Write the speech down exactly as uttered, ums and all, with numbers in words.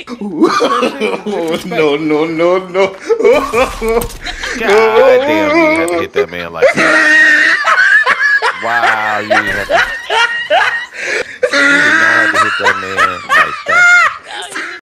No, no, no, no. God damn, you have to hit that man like that. Wow, you have to.